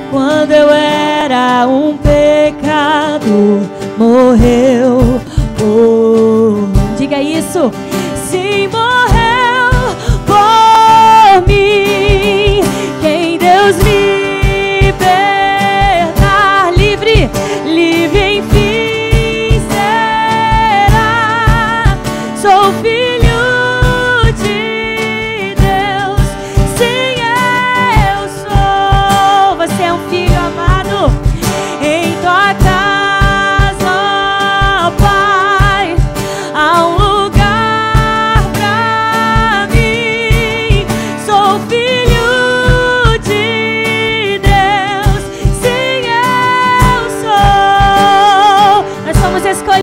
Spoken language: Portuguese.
Quando eu era um pecador, morreu por... Diga isso.